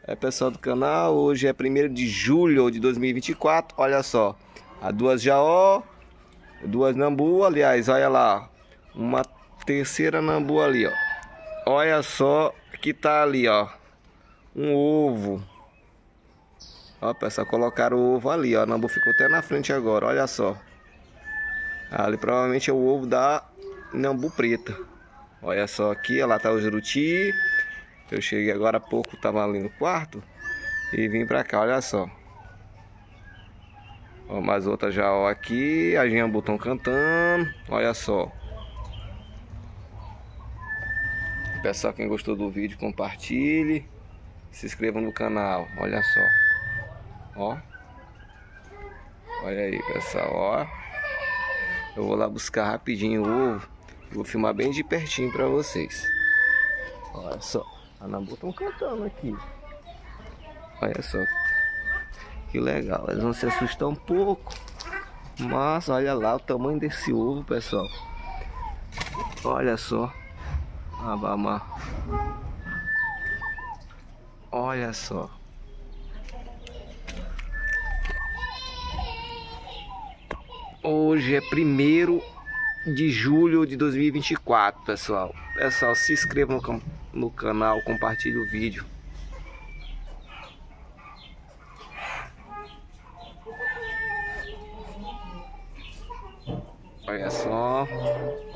Pessoal do canal, hoje é 1º de julho de 2024. Olha só, há duas jaó, duas nambu, aliás, olha lá, uma terceira nambu ali, ó. Olha só que tá ali, ó, um ovo. Ó, pessoal, colocaram o ovo ali, ó. O nambu ficou até na frente agora, olha só. Ali provavelmente é o ovo da nambu preta. Olha só aqui, ó, lá tá o juruti. Eu cheguei agora há pouco, tava ali no quarto e vim pra cá, olha só. Ó, mais outra já, ó, aqui, as jambu estão cantando, olha só. Pessoal, quem gostou do vídeo, compartilhe, se inscreva no canal, olha só. Ó, olha aí, pessoal, ó. Eu vou lá buscar rapidinho o ovo, vou filmar bem de pertinho pra vocês. Olha só, a nambu estão cantando aqui. Olha só, que legal, eles vão se assustar um pouco, mas olha lá o tamanho desse ovo, pessoal. Olha só, abamá. Olha só. Hoje é 1º de julho de 2024, pessoal. Pessoal, se inscreva no canal, compartilhe o vídeo. Olha só.